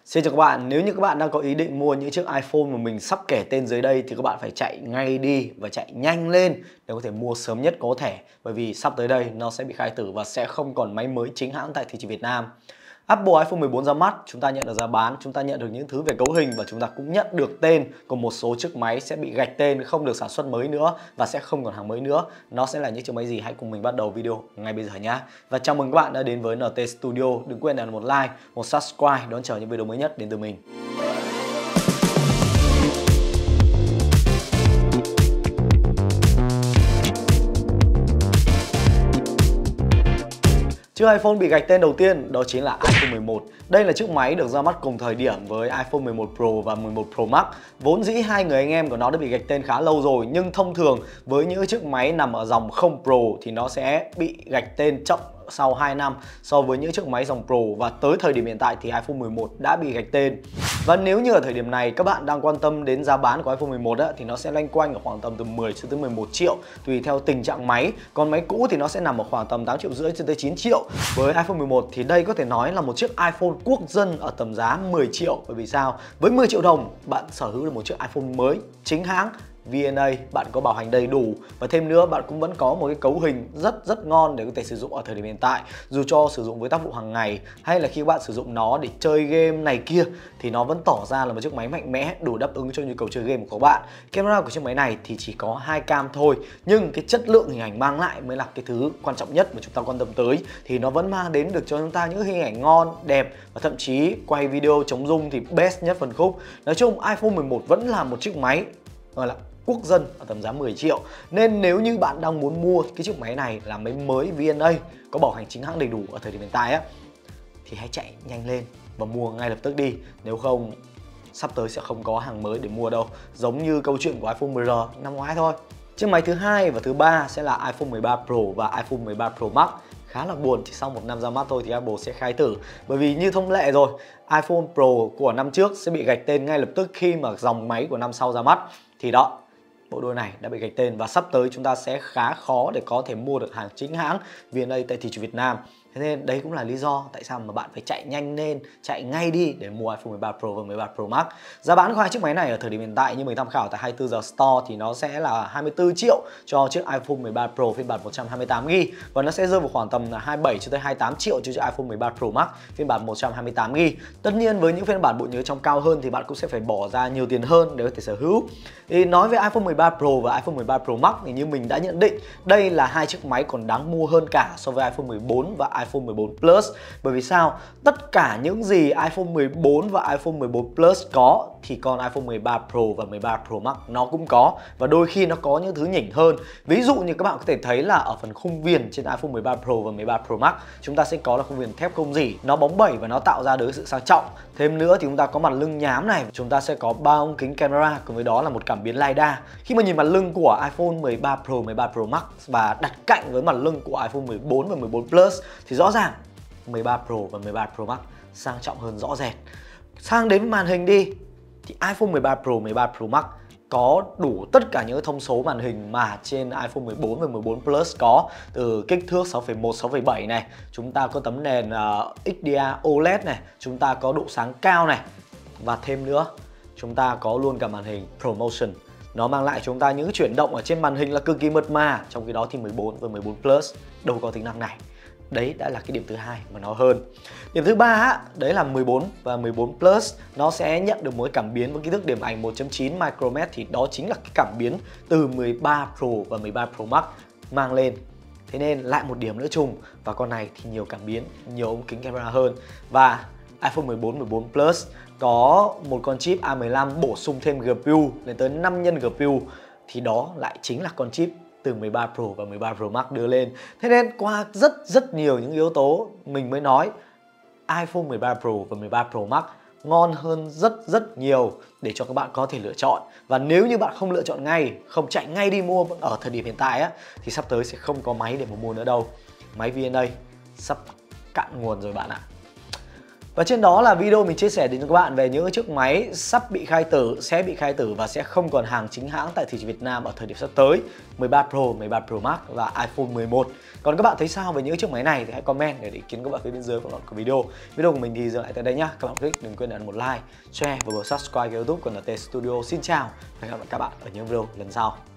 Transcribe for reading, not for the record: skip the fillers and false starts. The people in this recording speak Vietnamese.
Xin chào các bạn, nếu như các bạn đang có ý định mua những chiếc iPhone mà mình sắp kể tên dưới đây thì các bạn phải chạy ngay đi và chạy nhanh lên để có thể mua sớm nhất có thể. Bởi vì sắp tới đây nó sẽ bị khai tử và sẽ không còn máy mới chính hãng tại thị trường Việt Nam. Apple iPhone 14 ra mắt, chúng ta nhận được giá bán, chúng ta nhận được những thứ về cấu hình và chúng ta cũng nhận được tên của một số chiếc máy sẽ bị gạch tên, không được sản xuất mới nữa và sẽ không còn hàng mới nữa. Nó sẽ là những chiếc máy gì? Hãy cùng mình bắt đầu video ngay bây giờ nhé. Và chào mừng các bạn đã đến với NT Studio. Đừng quên đặt một like, một subscribe đón chờ những video mới nhất đến từ mình. Chiếc iPhone bị gạch tên đầu tiên đó chính là iPhone 11. Đây là chiếc máy được ra mắt cùng thời điểm với iPhone 11 Pro và 11 Pro Max. Vốn dĩ hai người anh em của nó đã bị gạch tên khá lâu rồi, nhưng thông thường với những chiếc máy nằm ở dòng không Pro thì nó sẽ bị gạch tên chậm sau 2 năm so với những chiếc máy dòng Pro, và tới thời điểm hiện tại thì iPhone 11 đã bị gạch tên. Và nếu như ở thời điểm này các bạn đang quan tâm đến giá bán của iPhone 11 thì nó sẽ loanh quanh ở khoảng tầm từ 10 cho tới 11 triệu tùy theo tình trạng máy. Còn máy cũ thì nó sẽ nằm ở khoảng tầm 8,5 triệu cho tới 9 triệu. Với iPhone 11 thì đây có thể nói là một chiếc iPhone quốc dân ở tầm giá 10 triệu. Bởi vì sao? Với 10 triệu đồng bạn sở hữu được một chiếc iPhone mới chính hãng, VNA, bạn có bảo hành đầy đủ và thêm nữa bạn cũng vẫn có một cái cấu hình rất ngon để có thể sử dụng ở thời điểm hiện tại. Dù cho sử dụng với tác vụ hàng ngày hay là khi các bạn sử dụng nó để chơi game này kia thì nó vẫn tỏ ra là một chiếc máy mạnh mẽ, đủ đáp ứng cho nhu cầu chơi game của các bạn. Camera của chiếc máy này thì chỉ có 2 cam thôi, nhưng cái chất lượng hình ảnh mang lại mới là cái thứ quan trọng nhất mà chúng ta quan tâm tới. Thì nó vẫn mang đến được cho chúng ta những hình ảnh ngon, đẹp và thậm chí quay video chống rung thì best nhất phân khúc. Nói chung iPhone 11 vẫn là một chiếc máy gọi là quốc dân ở tầm giá 10 triệu. Nên nếu như bạn đang muốn mua cái chiếc máy này là máy mới VNA, có bảo hành chính hãng đầy đủ ở thời điểm hiện tại thì hãy chạy nhanh lên và mua ngay lập tức đi. Nếu không sắp tới sẽ không có hàng mới để mua đâu. Giống như câu chuyện của iPhone 10R năm ngoái thôi. Chiếc máy thứ hai và thứ ba sẽ là iPhone 13 Pro và iPhone 13 Pro Max. Khá là buồn, chỉ sau 1 năm ra mắt thôi thì Apple sẽ khai tử. Bởi vì như thông lệ rồi, iPhone Pro của năm trước sẽ bị gạch tên ngay lập tức khi mà dòng máy của năm sau ra mắt. Thì đó, bộ đôi này đã bị gạch tên và sắp tới chúng ta sẽ khá khó để có thể mua được hàng chính hãng VNA tại thị trường Việt Nam. Thế nên đấy cũng là lý do tại sao mà bạn phải chạy nhanh lên, chạy ngay đi để mua iPhone 13 Pro và 13 Pro Max. Giá bán của hai chiếc máy này ở thời điểm hiện tại như mình tham khảo tại 24 giờ Store thì nó sẽ là 24 triệu cho chiếc iPhone 13 Pro phiên bản 128GB và nó sẽ rơi vào khoảng tầm là 27 cho tới 28 triệu cho chiếc iPhone 13 Pro Max phiên bản 128GB. Tất nhiên với những phiên bản bộ nhớ trong cao hơn thì bạn cũng sẽ phải bỏ ra nhiều tiền hơn để có thể sở hữu. Thì nói về iPhone 13 Pro và iPhone 13 Pro Max thì như mình đã nhận định, đây là hai chiếc máy còn đáng mua hơn cả so với iPhone 14 và iPhone 14 Plus. Bởi vì sao? Tất cả những gì iPhone 14 và iPhone 14 Plus có thì con iPhone 13 Pro và 13 Pro Max nó cũng có, và đôi khi nó có những thứ nhỉnh hơn. Ví dụ như các bạn có thể thấy là ở phần khung viền trên iPhone 13 Pro và 13 Pro Max chúng ta sẽ có là khung viền thép không rỉ, nó bóng bẩy và nó tạo ra được sự sang trọng. Thêm nữa thì chúng ta có mặt lưng nhám này, chúng ta sẽ có 3 ống kính camera cùng với đó là một cảm biến LiDAR. Khi mà nhìn mặt lưng của iPhone 13 Pro, 13 Pro Max và đặt cạnh với mặt lưng của iPhone 14 và 14 Plus thì rõ ràng 13 Pro và 13 Pro Max sang trọng hơn rõ rệt. Sang đến màn hình đi thì iPhone 13 Pro, 13 Pro Max có đủ tất cả những thông số màn hình mà trên iPhone 14 và 14 Plus có, từ kích thước 6,1, 6,7 này, chúng ta có tấm nền XDR OLED này, chúng ta có độ sáng cao này, và thêm nữa chúng ta có luôn cả màn hình ProMotion. Nó mang lại chúng ta những chuyển động ở trên màn hình là cực kỳ mượt mà, trong khi đó thì 14 và 14 Plus đâu có tính năng này. Đấy đã là cái điểm thứ hai mà nó hơn. Điểm thứ ba đấy là 14 và 14 Plus nó sẽ nhận được một cái cảm biến với kích thước điểm ảnh 1.9 micromet, thì đó chính là cái cảm biến từ 13 Pro và 13 Pro Max mang lên. Thế nên lại một điểm nữa chung, và con này thì nhiều cảm biến, nhiều ống kính camera hơn. Và iPhone 14, 14 Plus có một con chip A15 bổ sung thêm GPU lên tới 5 nhân GPU, thì đó lại chính là con chip từ 13 Pro và 13 Pro Max đưa lên. Thế nên qua rất nhiều những yếu tố mình mới nói iPhone 13 Pro và 13 Pro Max ngon hơn rất nhiều để cho các bạn có thể lựa chọn. Và nếu như bạn không lựa chọn ngay, không chạy ngay đi mua ở thời điểm hiện tại thì sắp tới sẽ không có máy để mà mua nữa đâu. Máy VNA sắp cạn nguồn rồi bạn ạ. Và trên đó là video mình chia sẻ đến cho các bạn về những chiếc máy sắp bị khai tử, sẽ bị khai tử và sẽ không còn hàng chính hãng tại thị trường Việt Nam ở thời điểm sắp tới, 13 Pro, 13 Pro Max và iPhone 11. Còn các bạn thấy sao về những chiếc máy này thì hãy comment để ý kiến các bạn phía bên dưới phần luận của video. Video của mình thì dừng lại tại đây nhá. Các bạn click đừng quên ấn một like, share và bấm subscribe kênh YouTube của NT Studio. Xin chào và hẹn gặp lại các bạn ở những video lần sau.